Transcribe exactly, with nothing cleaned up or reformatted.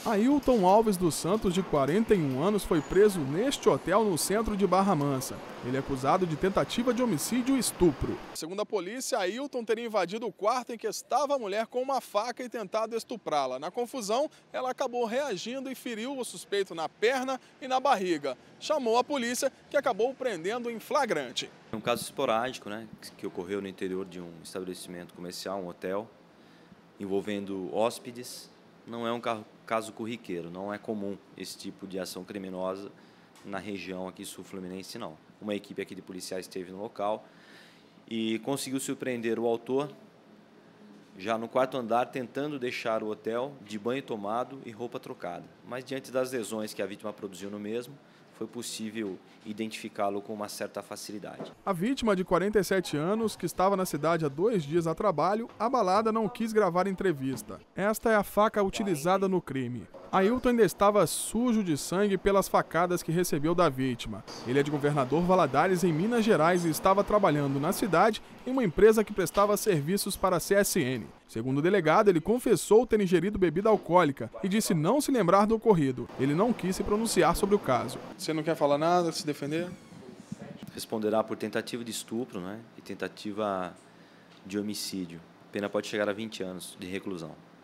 Ailton Alves dos Santos, de quarenta e um anos, foi preso neste hotel no centro de Barra Mansa. Ele é acusado de tentativa de homicídio e estupro. Segundo a polícia, Ailton teria invadido o quarto em que estava a mulher com uma faca e tentado estuprá-la. Na confusão, ela acabou reagindo e feriu o suspeito na perna e na barriga. Chamou a polícia, que acabou o prendendo em flagrante. É um caso esporádico, né, que ocorreu no interior de um estabelecimento comercial, um hotel, envolvendo hóspedes. Não é um caso corriqueiro, não é comum esse tipo de ação criminosa na região aqui sul-fluminense, não. Uma equipe aqui de policiais esteve no local e conseguiu surpreender o autor já no quarto andar, tentando deixar o hotel de banho tomado e roupa trocada. Mas diante das lesões que a vítima produziu no mesmo, foi possível identificá-lo com uma certa facilidade. A vítima, de quarenta e sete anos, que estava na cidade há dois dias a trabalho, abalada, não quis gravar entrevista. Esta é a faca utilizada no crime. Ailton ainda estava sujo de sangue pelas facadas que recebeu da vítima. Ele é de Governador Valadares, em Minas Gerais, e estava trabalhando na cidade em uma empresa que prestava serviços para a C S N. Segundo o delegado, ele confessou ter ingerido bebida alcoólica e disse não se lembrar do ocorrido. Ele não quis se pronunciar sobre o caso. Você não quer falar nada, se defender? Responderá por tentativa de estupro, né, e tentativa de homicídio. A pena pode chegar a vinte anos de reclusão.